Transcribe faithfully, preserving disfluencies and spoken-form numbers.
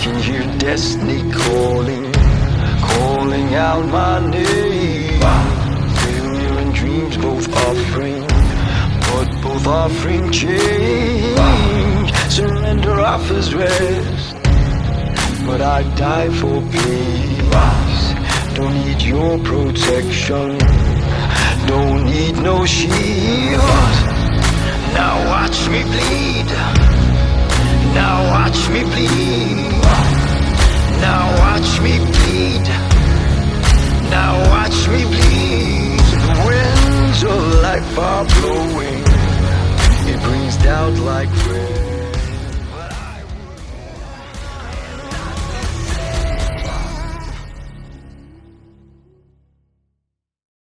can hear destiny calling, calling out my name. Failure and dreams both offering, but both offering change. Surrender offers rest, but I die for peace. Don't need your protection, don't need no shield. Now watch me bleed, now watch me bleed.